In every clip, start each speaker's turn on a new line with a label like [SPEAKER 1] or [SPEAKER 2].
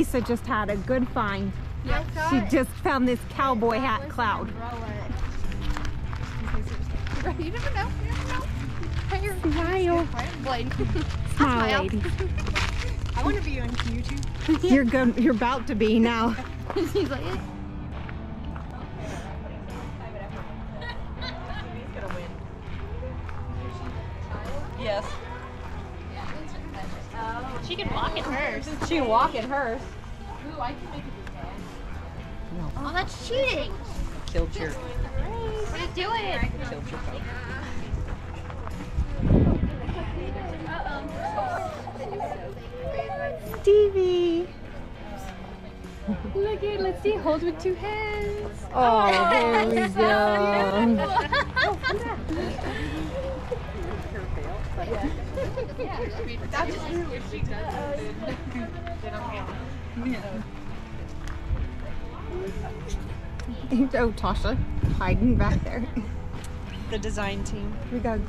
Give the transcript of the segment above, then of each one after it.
[SPEAKER 1] Lisa just had a good find.
[SPEAKER 2] Yep.
[SPEAKER 1] She just found this cowboy hat cloud.
[SPEAKER 2] You never know. You never know. Hey, you're
[SPEAKER 1] Smile.
[SPEAKER 2] Blade.
[SPEAKER 1] Smile, lady.
[SPEAKER 2] I want to be on YouTube.
[SPEAKER 1] You're good. You're about to be now.
[SPEAKER 2] He's like, eh.
[SPEAKER 3] Yes.
[SPEAKER 2] She can walk in hers.
[SPEAKER 3] She can walk in hers.
[SPEAKER 2] Ooh, I can make it do that. Oh, that's cheating.
[SPEAKER 3] Killed your.
[SPEAKER 2] What are you doing?
[SPEAKER 3] Killed your phone.
[SPEAKER 1] Stevie.
[SPEAKER 2] Look at, let's see, hold with two hands.
[SPEAKER 1] Oh, there we go.
[SPEAKER 2] That's just true. If she does something, they don't handle it.
[SPEAKER 1] Oh, Tasha, hiding back there.
[SPEAKER 3] The design team.
[SPEAKER 1] We got.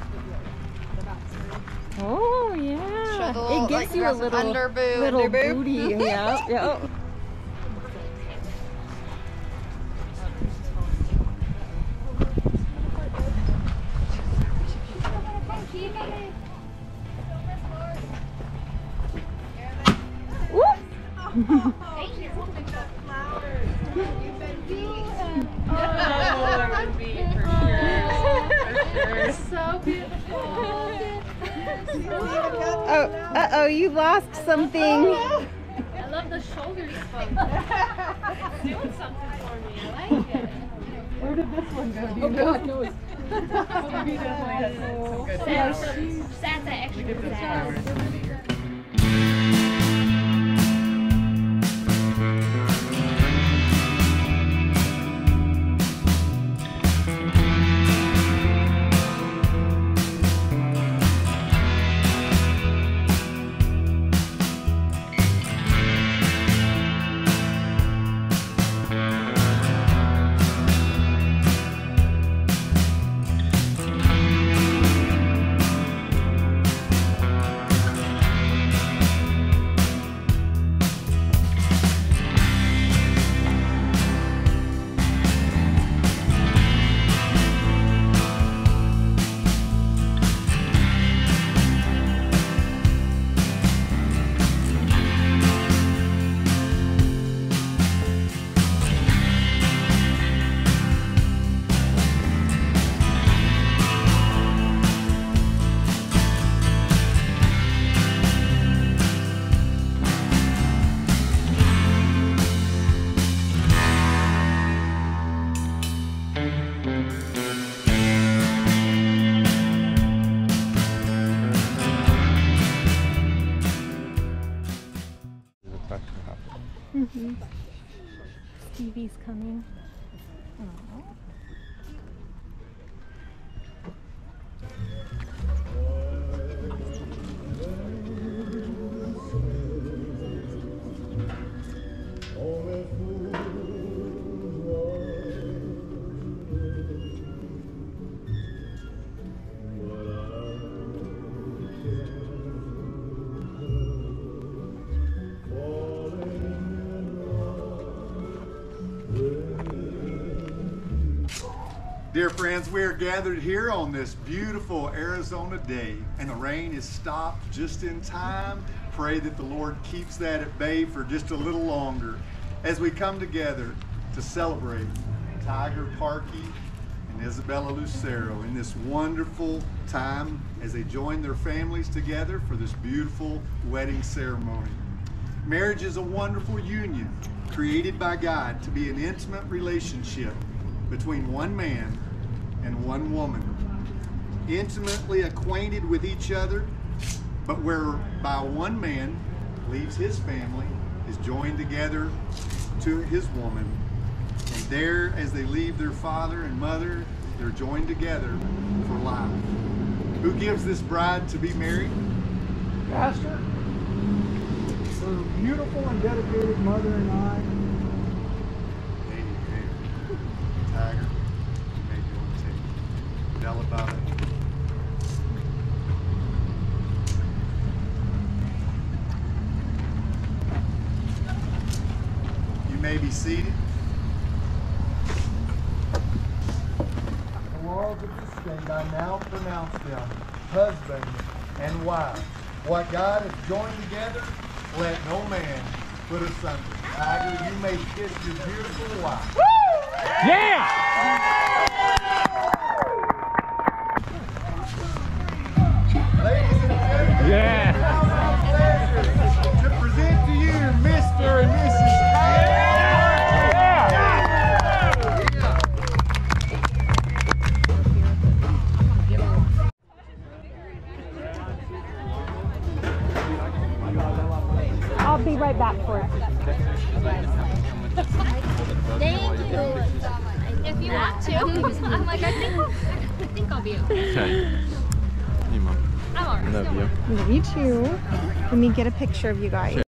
[SPEAKER 1] Oh yeah.
[SPEAKER 2] Show the little,
[SPEAKER 1] it gives
[SPEAKER 2] like,
[SPEAKER 1] you a little
[SPEAKER 2] underboob.
[SPEAKER 1] booty. Yeah. Yeah.
[SPEAKER 2] So beautiful.
[SPEAKER 1] Oh, you lost something.
[SPEAKER 2] I love the shoulders spoke. It's doing something for me. I like it.
[SPEAKER 3] Where did this one go? Do you know? God knows. He definitely has some good flowers.
[SPEAKER 2] That's an extra sad.
[SPEAKER 1] Stevie's coming.
[SPEAKER 4] Dear friends, we are gathered here on this beautiful Arizona day, and the rain has stopped just in time. Pray that the Lord keeps that at bay for just a little longer as we come together to celebrate Tiger Parkey and Isabella Lucero in this wonderful time as they join their families together for this beautiful wedding ceremony. Marriage is a wonderful union created by God to be an intimate relationship between one man and one woman, intimately acquainted with each other, but whereby one man leaves his family, is joined together to his woman, and there, as they leave their father and mother, they're joined together for life. Who gives this bride to be married?
[SPEAKER 5] Pastor, her beautiful and dedicated mother and I.
[SPEAKER 4] Tiger, you may go and take Tell about it. may be seated.
[SPEAKER 5] The laws of the state, I now pronounce them husband and wife. What God has joined together, let no man put asunder. Tiger, you may kiss your beautiful wife.
[SPEAKER 6] Yeah!
[SPEAKER 5] Ladies and gentlemen,
[SPEAKER 6] Yeah!
[SPEAKER 5] it's now my pleasure to present to you Mr. and Mrs.
[SPEAKER 1] I'll be right back for it.
[SPEAKER 2] Thank you. If you want to. I'm like, I think I'll be okay.
[SPEAKER 6] Okay. Hey, Mom.
[SPEAKER 2] I'm alright.
[SPEAKER 6] Love you.
[SPEAKER 1] Love you too. Let me get a picture of you guys.